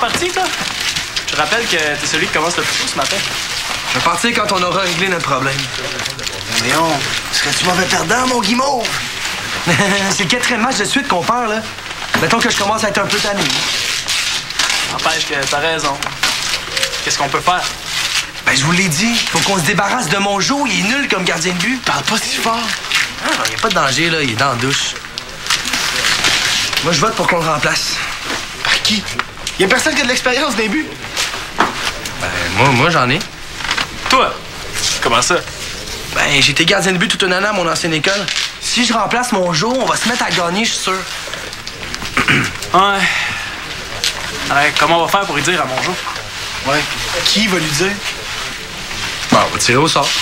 parti, toi? Je te rappelle que t'es celui qui commence le plus tôt ce matin. Je vais partir quand on aura réglé notre problème. Léon, serais-tu mauvais perdant, mon Guimauve? C'est le 4e match de suite qu'on perd, là. Mettons que je commence à être un peu tanné. N'empêche que t'as raison. Qu'est-ce qu'on peut faire? Ben, je vous l'ai dit. Faut qu'on se débarrasse de Mongeau. Il est nul comme gardien de but. Parle pas si fort. Ah, il n'y a pas de danger, là. Il est dans la douche. Moi, je vote pour qu'on le remplace. Par qui? Y a personne qui a de l'expérience des buts. Ben, moi j'en ai. Toi? Comment ça? Ben, j'ai été gardien de but toute une année à mon ancienne école. Si je remplace Mongeau, on va se mettre à gagner, je suis sûr. Ouais. Alors, comment on va faire pour lui dire à Mongeau? Ouais. Qui va lui dire? Bon, on va tirer au sort.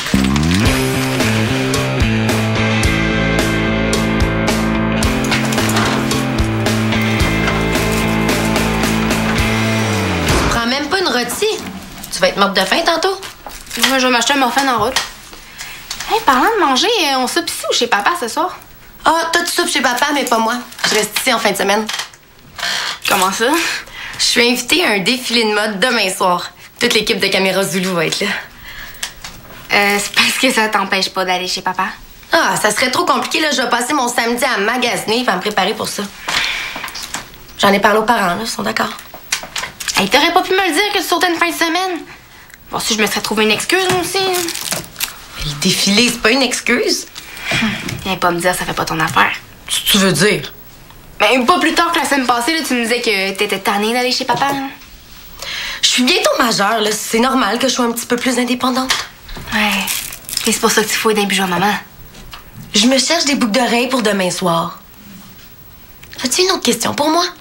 Tu vas être morte de faim tantôt? Moi, je vais m'acheter un muffin en route. Hey, parlant de manger, on soupe ici ou chez papa ce soir? Ah, toi, tu soupes chez papa, mais pas moi. Je reste ici en fin de semaine. Comment ça? Je suis invitée à un défilé de mode demain soir. Toute l'équipe de Caméra Zulu va être là. C'est parce que ça t'empêche pas d'aller chez papa? Ah, ça serait trop compliqué, là. Je vais passer mon samedi à magasiner et à me préparer pour ça. J'en ai parlé aux parents, là. Ils sont d'accord. Hey, t'aurais pas pu me le dire que tu sautais une fin de semaine? Bon, si je me serais trouvé une excuse, moi aussi. Le défilé, c'est pas une excuse. Viens pas me dire ça fait pas ton affaire. Tu veux dire? Mais pas plus tard que la semaine passée, là, tu me disais que t'étais tannée d'aller chez papa. Là. Je suis bientôt majeure, là. C'est normal que je sois un petit peu plus indépendante. Ouais. Et c'est pour ça que tu fouilles d'un bijou à maman. Je me cherche des boucles d'oreilles pour demain soir. As-tu une autre question pour moi?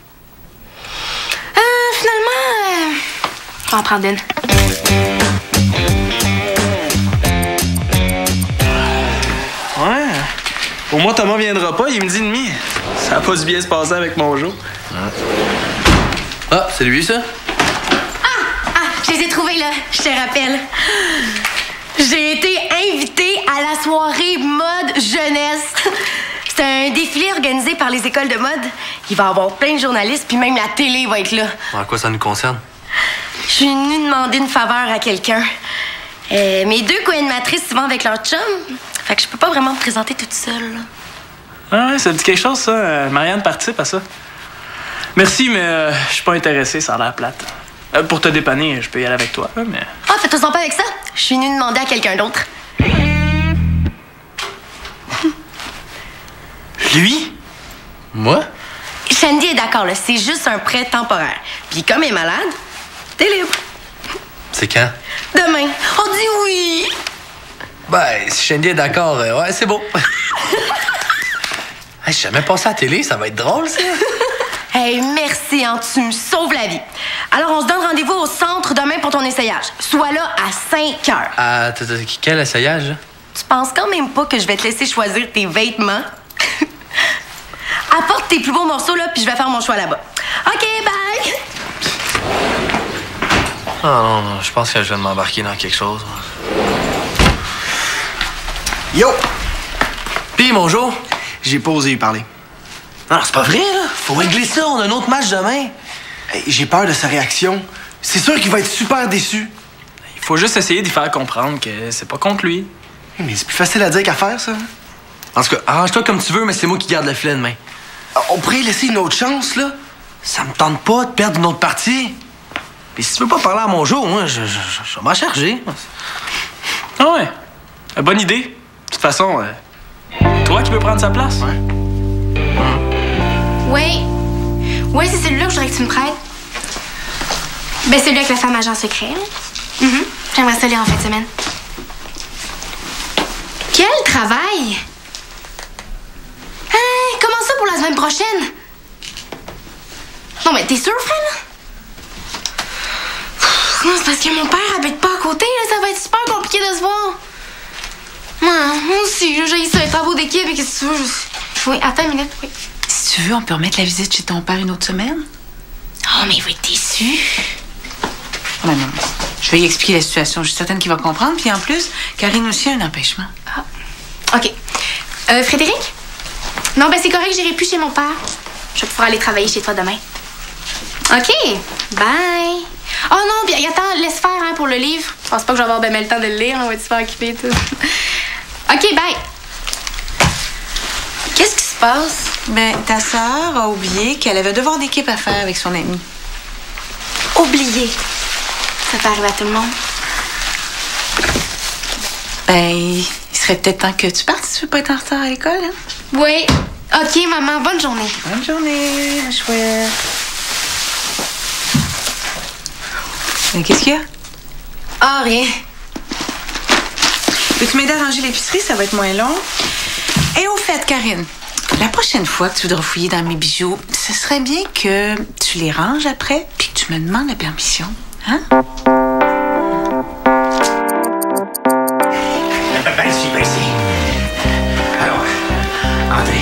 Finalement, je vais en prendre une. Ouais. Pour moi, Thomas viendra pas, il est 12h30. Ça a pas dû bien se passer avec Mongeau. Ah, c'est lui, ça? Je les ai trouvés, là. Je te rappelle. J'ai été invitée à la soirée mode jeunesse. C'est un défilé organisé par les écoles de mode. Il va y avoir plein de journalistes, puis même la télé va être là. À quoi ça nous concerne? Je suis venue demander une faveur à quelqu'un. Mes 2 co-animatrices y vont avec leur chum. Fait que je peux pas vraiment me présenter toute seule. Ah ouais, ça dit quelque chose, ça. Marianne participe à ça. Merci, mais je suis pas intéressé, ça a l'air plate. Pour te dépanner, je peux y aller avec toi, mais... Ah, fais-toi pas avec ça. Je suis venue demander à quelqu'un d'autre. Lui? Moi? Shandy est d'accord, là. C'est juste un prêt temporaire. Puis comme elle est malade, t'es libre. C'est quand? Demain. On dit oui. Ben, si Shandy est d'accord, ouais, c'est beau. Hey, je suis jamais passé à la télé, ça va être drôle, ça. Hey, merci, hein, tu me sauves la vie. Alors, on se donne rendez-vous au centre demain pour ton essayage. Sois là à 5 heures. Quel essayage, là? Tu penses quand même pas que je vais te laisser choisir tes vêtements? Apporte tes plus beaux morceaux, là, puis je vais faire mon choix là-bas. OK, bye! Ah non, je pense que je viens de m'embarquer dans quelque chose. Yo! Pis, Mongeau? J'ai pas osé y parler. Non, c'est pas vrai, là. Faut régler ça, on a un autre match demain. Hey, j'ai peur de sa réaction. C'est sûr qu'il va être super déçu. Il faut juste essayer d'y faire comprendre que c'est pas contre lui. Mais c'est plus facile à dire qu'à faire, ça. En tout cas, arrange-toi comme tu veux, mais c'est moi qui garde le filet demain. On pourrait laisser une autre chance, là. Ça me tente pas de perdre une autre partie. Puis si tu veux pas parler à Mongeau, moi, je vais m'en charger. Ah ouais. Bonne idée. De toute façon, toi qui peux prendre sa place. Ouais. Oui, c'est celui-là que je voudrais que tu me prêtes. Ben, celui avec la femme agent secret, là. J'aimerais ça lire en fin de semaine. Quel travail! Hein, comment ça pour la semaine prochaine? Non, mais t'es sûr, Fred? Non, c'est parce que mon père habite pas à côté, là. Ça va être super compliqué de se voir. Moi aussi, j'ai ça, les travaux d'équipe et qu'est-ce que tu veux? Oui, attends une minute, oui. Si tu veux, on peut remettre la visite chez ton père une autre semaine. Oh, mais il va être déçu. Non, non. Je vais lui expliquer la situation. Je suis certaine qu'il va comprendre. Puis en plus, Karine aussi a un empêchement. Ah. OK. Frédéric? Non, ben c'est correct, j'irai plus chez mon père. Je vais pouvoir aller travailler chez toi demain. OK, bye. Oh non, bien, attends, laisse faire hein, pour le livre. Je pense pas que je vais avoir ben le temps de le lire. On va être super occupé, tout. OK, bye. Qu'est-ce qui se passe? Ben, ta sœur a oublié qu'elle avait un devoir d'équipe à faire avec son amie. Oublié. Ça peut arriver à tout le monde. Ben, il serait peut-être temps que tu partes si tu veux pas être en retard à l'école, hein? Oui. OK, maman, bonne journée. Bonne journée, ma chouette. Qu'est-ce qu'il y a? Ah, rien. Peux-tu m'aider à ranger l'épicerie? Ça va être moins long. Et au fait, Karine, la prochaine fois que tu voudras fouiller dans mes bijoux, ce serait bien que tu les ranges après puis que tu me demandes la permission. Hein? Merci. Alors, entrez.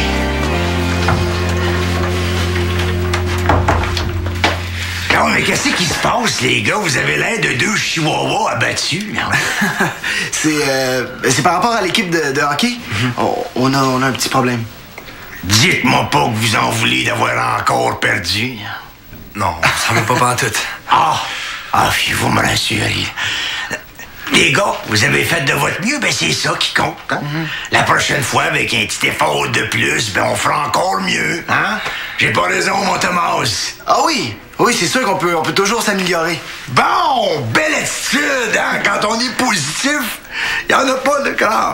Non, mais qu'est-ce qui se passe, les gars? Vous avez l'air de deux chihuahuas abattus, non? C'est par rapport à l'équipe de hockey. On a un petit problème. Dites-moi pas que vous en voulez d'avoir encore perdu. Non, ça va pas pantoute. Vous me rassurez. Les gars, vous avez fait de votre mieux, ben c'est ça qui compte. Hein? La prochaine fois, avec un petit effort de plus, ben on fera encore mieux. Hein? J'ai pas raison, mon Thomas. Ah oui, c'est sûr qu'on peut toujours s'améliorer. Bon, belle attitude, hein? Quand on est positif, il en a pas de grand.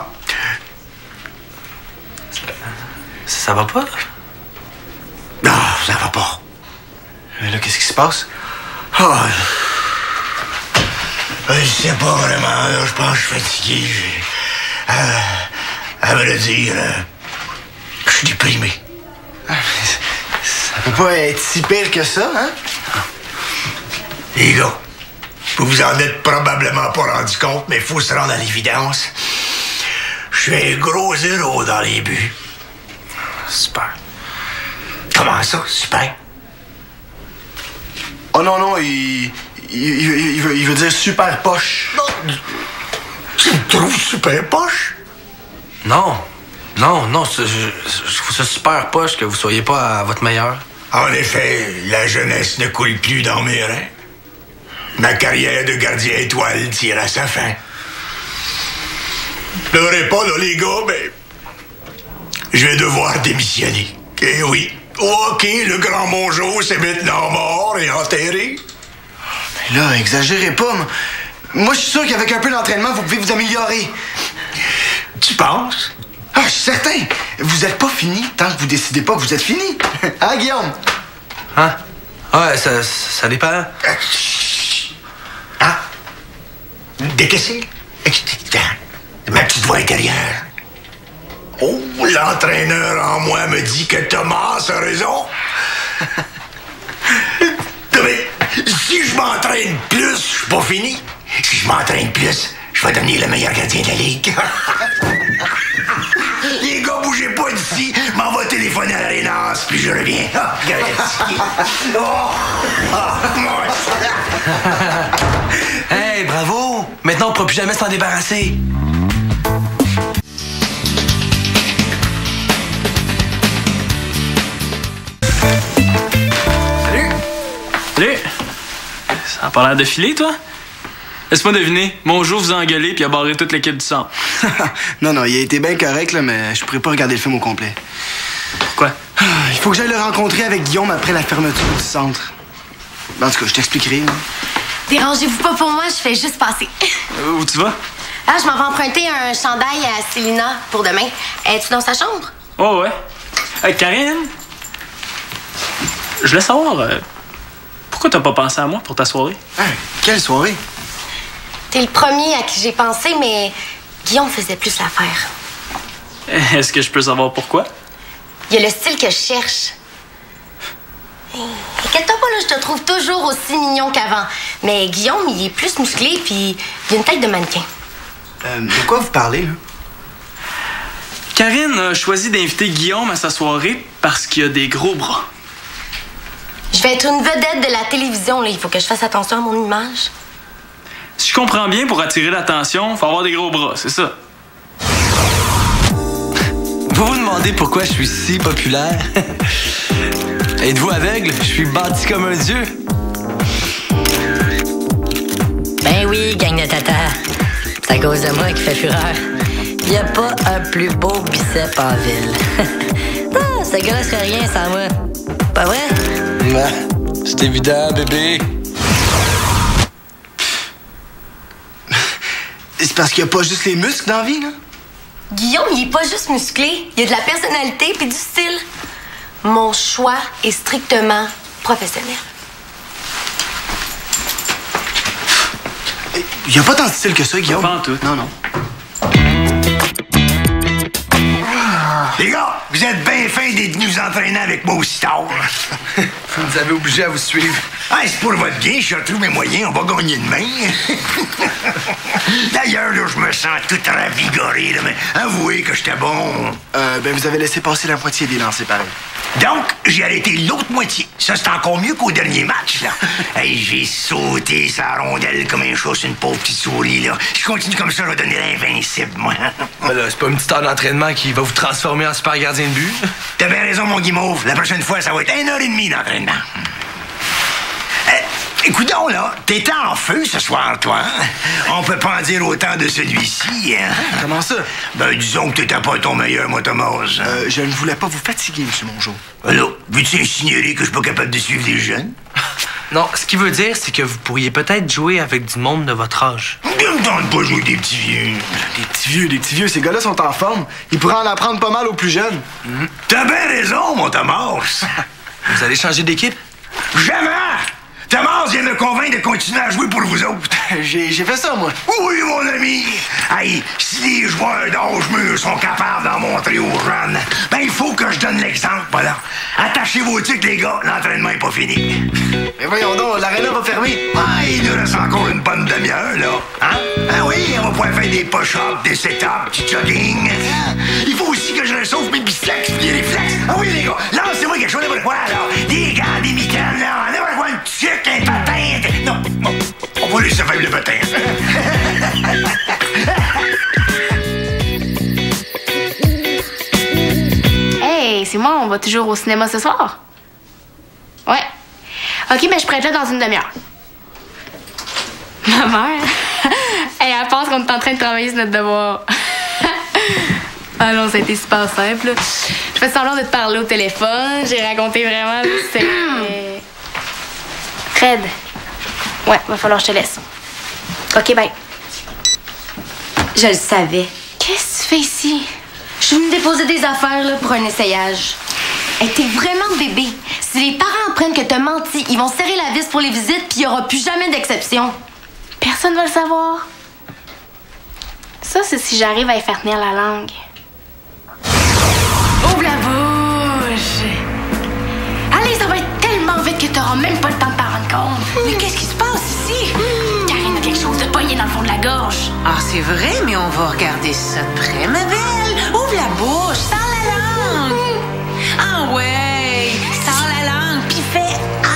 Ça va pas? Non, ça va pas. Mais là, qu'est-ce qui se passe? Je sais pas vraiment, là, je pense que je suis fatigué. À vrai dire, je suis déprimé. Ça peut pas être si pire que ça, hein? Les gars, vous vous en êtes probablement pas rendu compte, mais il faut se rendre à l'évidence. Je suis un gros zéro dans les buts. Super. Comment ça, super? Oh non, il veut dire super poche. Tu me trouves super poche? Non, je trouve ça super poche que vous soyez pas à votre meilleur. En effet, la jeunesse ne coule plus dans mes reins. Ma carrière de gardien étoile tire à sa fin. Pleurez pas, là, les gars, mais je vais devoir démissionner. Eh oui. OK, le grand Mongeau, c'est maintenant mort et enterré. Mais là, exagérez pas. Moi, je suis sûr qu'avec un peu d'entraînement, vous pouvez vous améliorer. Tu penses? Je suis certain. Vous êtes pas fini tant que vous décidez pas que vous êtes fini. Hein, Guillaume? Hein? Ouais, ça dépend. Décaissé? Ma petite voix intérieure. Oh, l'entraîneur en moi me dit que Thomas a raison. Mais si je m'entraîne plus, je suis pas fini. Si je m'entraîne plus, je vais devenir le meilleur gardien de la ligue. Les gars, bougez pas d'ici. M'en va téléphoner à l'Arénas, puis je reviens. Hey, bravo! Maintenant, on pourra plus jamais s'en débarrasser. Salut! Ça a pas l'air de filer, toi? Laisse-moi deviner. Mongeau vous a engueulé puis a barré toute l'équipe du centre. Non, il a été bien correct, là, mais je pourrais pas regarder le film au complet. Pourquoi? Il faut que j'aille le rencontrer avec Guillaume après la fermeture du centre. En tout cas, je t'expliquerai. Hein. Dérangez-vous pas pour moi, je fais juste passer. Où tu vas? Je m'en vais emprunter un chandail à Célina pour demain. Es-tu dans sa chambre? Oh, ouais. Karine? Je voulais savoir, pourquoi t'as pas pensé à moi pour ta soirée? Quelle soirée? T'es le premier à qui j'ai pensé, mais Guillaume faisait plus l'affaire. Est-ce que je peux savoir pourquoi? Il y a le style que je cherche. Inquiète-toi pas, là, je te trouve toujours aussi mignon qu'avant. Mais Guillaume, il est plus musclé, puis il a une tête de mannequin. De quoi vous parlez, là? Karine a choisi d'inviter Guillaume à sa soirée parce qu'il a des gros bras. Je vais être une vedette de la télévision, là. Il faut que je fasse attention à mon image. Si je comprends bien, pour attirer l'attention, faut avoir des gros bras, c'est ça. Vous vous demandez pourquoi je suis si populaire? Êtes-vous aveugle? Je suis bâti comme un dieu. Ben oui, gang de tata. C'est à cause de moi qui fait fureur. Y a pas un plus beau bicep en ville. Non, ce gars-là serait rien sans moi. Pas vrai? C'est évident, bébé. C'est parce qu'il n'y a pas juste les muscles dans la vie, là? Guillaume, il est pas juste musclé. Il a de la personnalité puis du style. Mon choix est strictement professionnel. Il n'y a pas tant de style que ça, Guillaume. Pas en tout. Non, non. Les gars, vous êtes bien fins d'être venus vous entraîner avec moi aussi tard. Vous nous avez obligés à vous suivre. Ah, c'est pour votre bien, je retrouve mes moyens, on va gagner demain. D'ailleurs, là, je me sens tout ravigoré, là, mais avouez que j'étais bon. Ben, vous avez laissé passer la moitié des lancers, pareil. Donc, j'ai arrêté l'autre moitié. Ça, c'est encore mieux qu'au dernier match, là. Hey, j'ai sauté sa rondelle comme un chat sur une pauvre petite souris, là. Je continue comme ça, je vais devenir invincible, moi. Ben là, c'est pas une petite heure d'entraînement qui va vous transformer en super gardien de but. T'as bien raison, mon Guimauve. La prochaine fois, ça va être 1h30 d'entraînement. Écoute donc, là, t'étais en feu ce soir, toi. Hein? On peut pas en dire autant de celui-ci, hein? Comment ça? Ben, disons que t'étais pas ton meilleur, moi, Thomas. Je ne voulais pas vous fatiguer, M. Mongeau. Alors, veux-tu insinuer que je suis pas capable de suivre les jeunes? Non, ce qu'il veut dire, c'est que vous pourriez peut-être jouer avec du monde de votre âge. Je me tente pas de jouer avec des petits vieux. Des petits vieux, ces gars-là sont en forme. Ils pourraient en apprendre pas mal aux plus jeunes. T'as bien raison, mon Thomas. Vous allez changer d'équipe? Jamais! Thomas vient me convaincre de continuer à jouer pour vous autres. J'ai fait ça, moi. Oui, mon ami. Hey, si les joueurs d'âge mûr sont capables d'en montrer aux jeunes, ben il faut que je donne l'exemple, voilà. Attachez vos tics, les gars, l'entraînement est pas fini. Mais voyons donc, l'aréna va fermer. Ah, il nous reste encore une bonne demi-heure, là. Hein? Ah oui, on va pouvoir faire des push-ups, des sit-ups, du jogging. Il faut aussi que je réchauffe mes biceps, les réflexes. Ah oui, les gars, lancez-moi quelque chose, n'importe quoi, là. Des gants, des mitaines, là, n'importe quoi, une tuque, un patin. Non, on va laisser faire le patin. Hey, c'est moi, on va toujours au cinéma ce soir? Ouais. OK, ben je pourrais être là dans une demi-heure. Ma mère, elle pense qu'on est en train de travailler sur notre devoir. Ah non, ça a été super simple. Je fais semblant de te parler au téléphone. J'ai raconté vraiment... Fred. Ouais, va falloir que je te laisse. OK, bye. Je le savais. Qu'est-ce que tu fais ici? Je suis venue déposer des affaires là, pour un essayage. Hey, t'es vraiment bébé. Si les parents apprennent que t'as menti, ils vont serrer la vis pour les visites puis il y aura plus jamais d'exception. Personne va le savoir. Ça, c'est si j'arrive à y faire tenir la langue. Ouvre la bouche! Allez, ça va être tellement vite que t'auras même pas le temps de t'en rendre compte. Mais qu'est-ce qui se passe ici? Karine a quelque chose de pogné dans le fond de la gorge. Ah, c'est vrai, mais on va regarder ça de près, ma belle. Ouvre la bouche, sors la langue. Ah ouais, sors la langue, puis fais ah.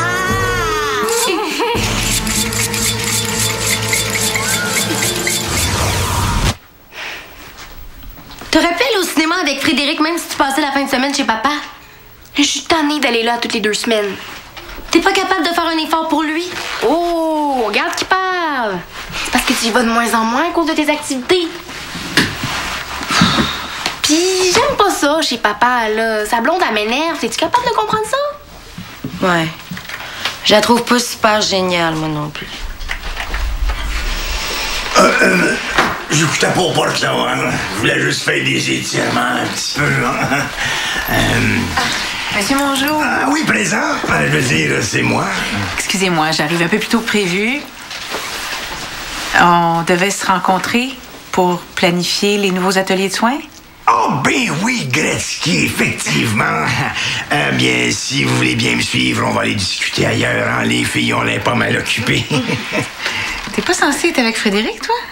Te rappelles au cinéma avec Frédéric même si tu passais la fin de semaine chez papa? Je suis tannée d'aller là toutes les 2 semaines. T'es pas capable de faire un effort pour lui? Oh, regarde qui parle. C'est parce que tu y vas de moins en moins à cause de tes activités. Puis j'aime pas ça chez papa, là. Sa blonde, elle m'énerve. Es-tu capable de comprendre ça? Ouais. Je la trouve pas super géniale, moi non plus. J'écoutais pas au porte là, hein. Je voulais juste faire des étirements un petit peu, hein. Monsieur Mongeau. Ah oui, présent. Je veux dire, c'est moi. Excusez-moi, j'arrive un peu plus tôt que prévu. On devait se rencontrer pour planifier les nouveaux ateliers de soins. Oh, ben oui, Gretzky, effectivement. Bien, si vous voulez bien me suivre, on va aller discuter ailleurs, hein. Les filles, on l'est pas mal occupées. T'es pas censé être avec Frédéric, toi?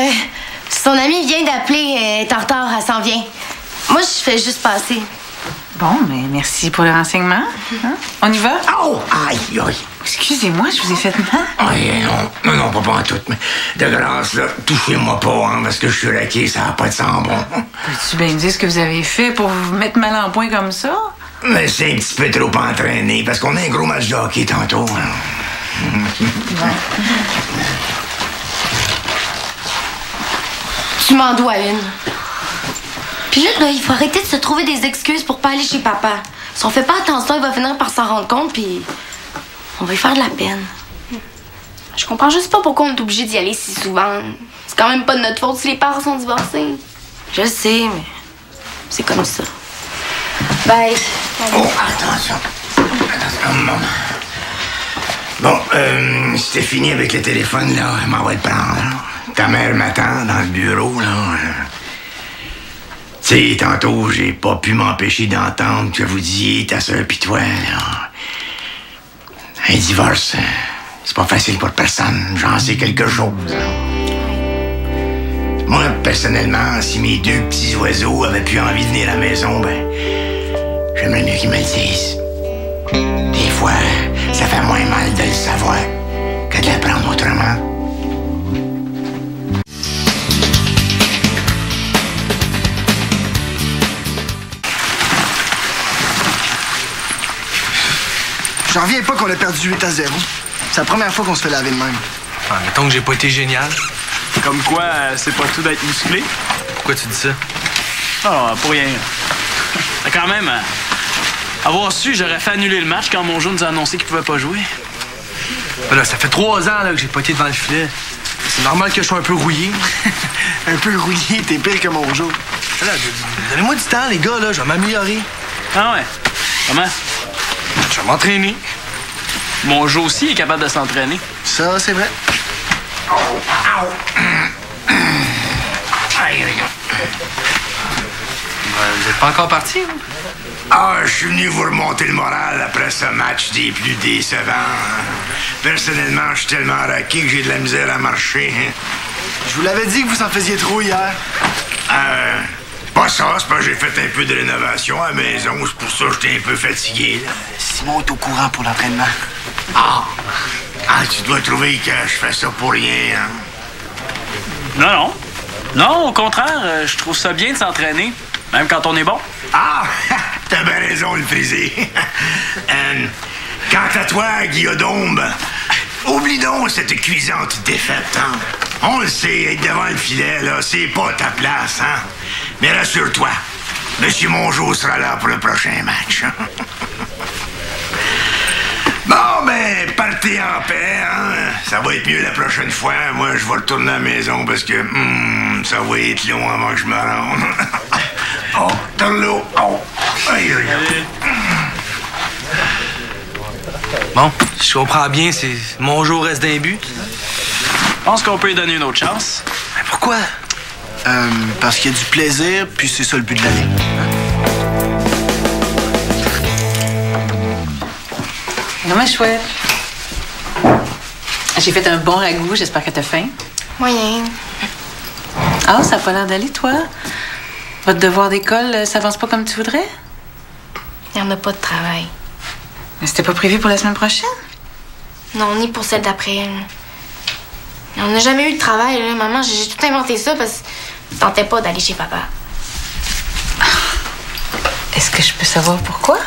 Son amie vient d'appeler, elle est en retard, elle s'en vient. Moi, je fais juste passer. Bon, mais merci pour le renseignement. Hein? On y va? Oh! Aïe, aïe! Excusez-moi, je vous ai fait mal. Aïe, non, pas en tout. Mais de grâce, là, touchez-moi pas, hein, parce que je suis raqué, ça n'a pas de sang bon. Peux-tu bien me dire ce que vous avez fait pour vous mettre mal en point comme ça? Mais c'est un petit peu trop entraîné, parce qu'on a un gros match de hockey tantôt. Hein. Tu m'en dois une. Puis là, il faut arrêter de se trouver des excuses pour pas aller chez papa. Si on fait pas attention, il va finir par s'en rendre compte, puis on va lui faire de la peine. Je comprends juste pas pourquoi on est obligé d'y aller si souvent. C'est quand même pas de notre faute si les parents sont divorcés. Je le sais, mais c'est comme ça. Bye. Oh, attention. Bon, c'était fini avec le téléphone, là. Elle m'en va le prendre. Ta mère m'attend dans le bureau, là. Tu sais, tantôt, j'ai pas pu m'empêcher d'entendre que vous disiez ta soeur pis toi, là. Un divorce, c'est pas facile pour personne. J'en sais quelque chose. Moi, personnellement, si mes deux petits oiseaux avaient plus envie de venir à la maison, ben, j'aimerais mieux qu'ils me le disent. Des fois, ça fait moins mal de le savoir que de l'apprendre autrement. J'en reviens pas qu'on a perdu 8-0. C'est la première fois qu'on se fait laver de même. Ah, mettons que j'ai pas été génial. Comme quoi, c'est pas tout d'être musclé. Pourquoi tu dis ça? Non, pour rien. Mais quand même, avoir su, j'aurais fait annuler le match quand mon nous a annoncé qu'il pouvait pas jouer. Ben là, ça fait 3 ans là, que j'ai pas été devant le filet. C'est normal que je sois un peu rouillé. Un peu rouillé, t'es pire que mon jour. Là, donnez-moi du temps, les gars, là, je vais m'améliorer. Ah ouais? Comment? Je vais m'entraîner. Mon jeu aussi est capable de s'entraîner. Ça, c'est vrai. Vous êtes pas encore parti, vous? Ah, je suis venu vous remonter le moral après ce match des plus décevants. Personnellement, je suis tellement raqué que j'ai de la misère à marcher. Je vous l'avais dit que vous en faisiez trop hier. Pas ça, c'est parce que j'ai fait un peu de rénovation à la maison. C'est pour ça que j'étais un peu fatigué, là. Simon est au courant pour l'entraînement. Ah, tu dois trouver que je fais ça pour rien, hein? Non. Non, au contraire, je trouve ça bien de s'entraîner, même quand on est bon. Ah, t'as bien raison, le frisé. Quant à toi, Guillaume, oublie donc cette cuisante défaite, hein? On le sait, être devant le filet, là, c'est pas ta place, hein? Mais rassure-toi, Monsieur Mongeau sera là pour le prochain match. Bon, ben, partez en paix, hein? Ça va être mieux la prochaine fois. Moi, je vais retourner à la maison parce que ça va être long avant que je me rende. Oh, dans l'eau. Oh, aïe, aïe. Bon, si je comprends bien, c'est mon jour reste d'un but. Je pense qu'on peut lui donner une autre chance. Mais pourquoi? Parce qu'il y a du plaisir, puis c'est ça le but de l'année. Non, mais chouette. J'ai fait un bon ragoût, j'espère que t'as faim. Moyen. Ah, ça a pas l'air d'aller, toi? Votre devoir d'école s'avance pas comme tu voudrais? Il n'y en a pas de travail. Mais c'était pas prévu pour la semaine prochaine? Non, ni pour celle d'après. On n'a jamais eu de travail, là. Maman, j'ai tout inventé ça parce que je tentais pas d'aller chez papa. Est-ce que je peux savoir pourquoi?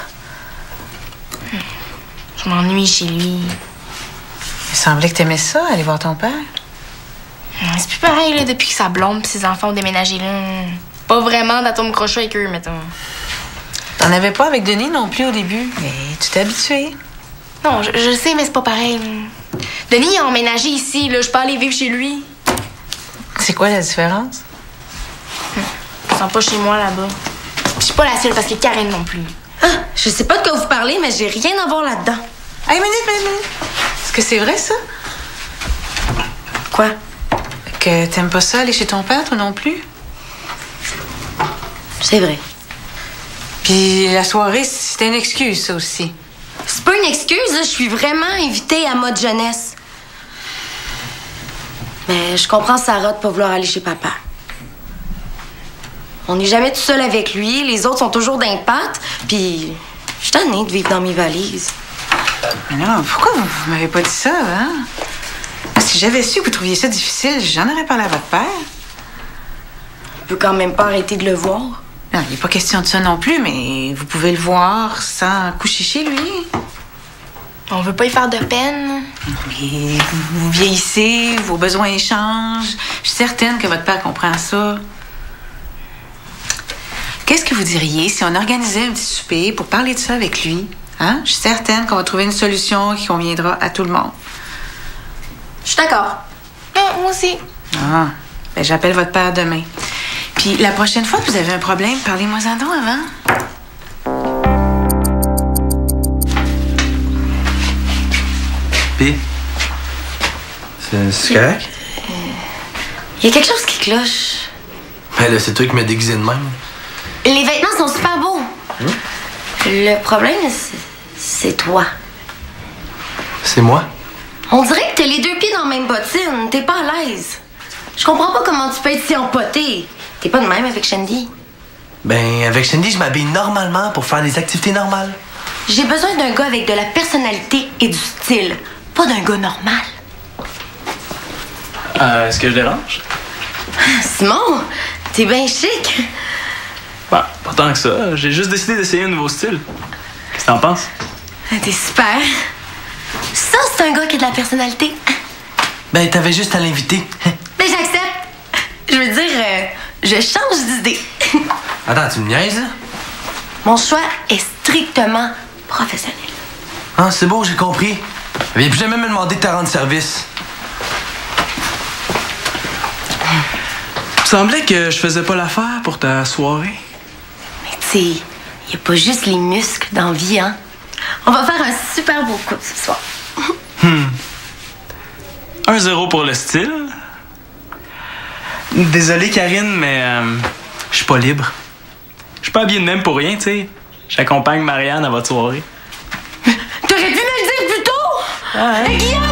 Je m'ennuie chez lui. Il semblait que t'aimais ça, aller voir ton père. C'est plus pareil, là, depuis que sa blonde et ses enfants ont déménagé là. Pas vraiment d'atome crochet avec eux, mettons. T'en avais pas avec Denis non plus au début, mais tu t'es habitué. Non, je le sais, mais c'est pas pareil. Denis a emménagé ici, là. Je peux aller vivre chez lui. C'est quoi la différence? Je sens pas chez moi, là-bas. Je suis pas la seule parce que Karine non plus. Ah, je sais pas de quoi vous parlez, mais j'ai rien à voir là-dedans. Hey, minute. Est-ce que c'est vrai, ça? Quoi? Que t'aimes pas ça aller chez ton père, toi non plus? C'est vrai. Puis la soirée, c'était une excuse, ça aussi. C'est pas une excuse, là. Je suis vraiment invitée à mode jeunesse. Mais je comprends Sarah de pas vouloir aller chez papa. On n'est jamais tout seul avec lui. Les autres sont toujours d'impact. Puis, je suis tannée de vivre dans mes valises. Mais non, pourquoi vous m'avez pas dit ça, hein? Si j'avais su que vous trouviez ça difficile, j'en aurais parlé à votre père. On peut quand même pas arrêter de le voir. Non, il n'est pas question de ça non plus, mais vous pouvez le voir sans coucher chez lui. On veut pas y faire de peine. Mais vous vieillissez, vos besoins changent. Je suis certaine que votre père comprend ça. Qu'est-ce que vous diriez si on organisait un petit souper pour parler de ça avec lui? Hein? Je suis certaine qu'on va trouver une solution qui conviendra à tout le monde. Je suis d'accord. Moi aussi. Ah, ben j'appelle votre père demain. Puis la prochaine fois que vous avez un problème, parlez-moi-en donc avant. Puis, c'est correct? Il y a quelque chose qui cloche. Ben là, c'est toi qui m'as déguisé de même. Les vêtements sont super beaux. Le problème, c'est toi. C'est moi? On dirait que t'as les deux pieds dans la même bottine. T'es pas à l'aise. Je comprends pas comment tu peux être si empoté. T'es pas de même avec Shandy. Ben, avec Shandy, je m'habille normalement pour faire des activités normales. J'ai besoin d'un gars avec de la personnalité et du style. Pas d'un gars normal. Est-ce que je dérange? Simon, t'es bien chic. Bah, pas tant que ça. J'ai juste décidé d'essayer un nouveau style. Qu'est-ce que t'en penses? T'es super. Ça, c'est un gars qui a de la personnalité. Ben, t'avais juste à l'inviter. Mais j'accepte. Je veux dire, je change d'idée. Attends, tu me niaises, là? Mon choix est strictement professionnel. Ah, c'est beau, j'ai compris. Viens plus jamais me demander de te rendre service. Il me semblait que je faisais pas l'affaire pour ta soirée. Mais tu sais, y a pas juste les muscles dans la vie, hein? On va faire un super beau couple ce soir. 1-0 pour le style. Désolé, Karine, mais je suis pas libre. Je suis pas habillé de même pour rien, tu sais. J'accompagne Marianne à votre soirée. T'aurais pu me le dire plus tôt! Ah, hein? Guillaume!